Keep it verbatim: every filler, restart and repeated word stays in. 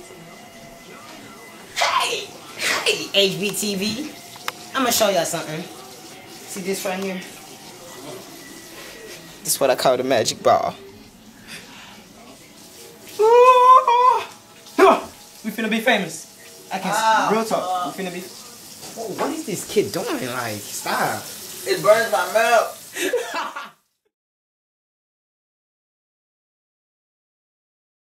Hey! Hey, H B T V. I'm gonna show y'all something. See this right here? This is what I call the magic ball. We finna be famous. I can ah, real talk. Uh, we finna be. Whoa, what is this kid doing? Like, stop. It burns my mouth.